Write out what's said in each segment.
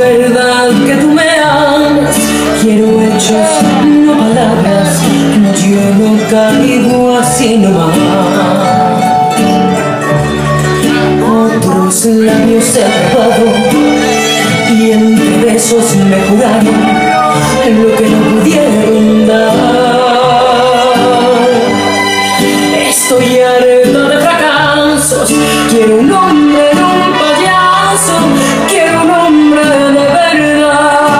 verdad que tú me amas. Quiero hechos, no palabras. Yo no caigo así nomás. Otros labios he probado y entre besos me juraron lo que no pudieron dar. Estoy harta de fracasos. Quiero un hombre, no un payaso. Quiero un hombre de verdad.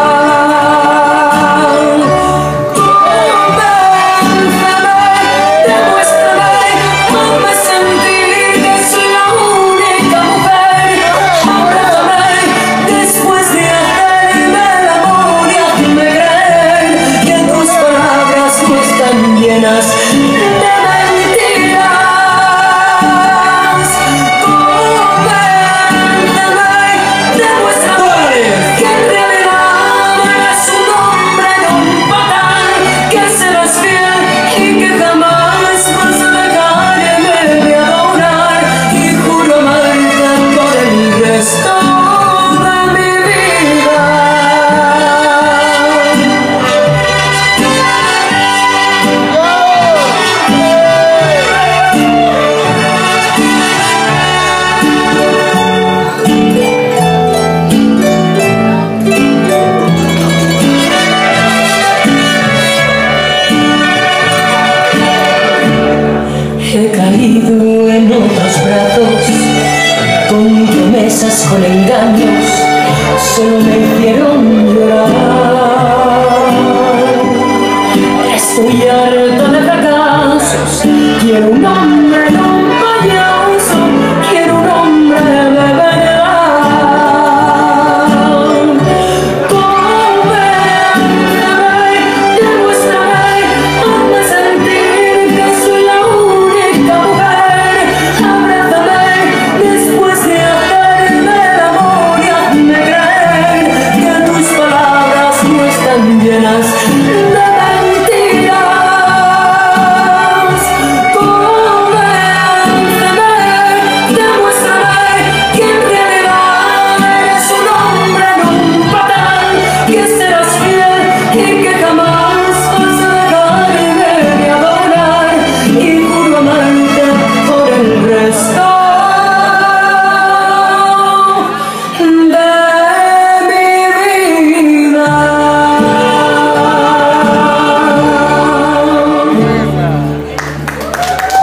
Convénceme, demuéstrame, hazme sentir que soy la única mujer. Abrázame después de hacerme el amor y hazme creer que tus palabras no están llenas de he caído en otros brazos, con promesas, con engaños, solo me hicieron llorar.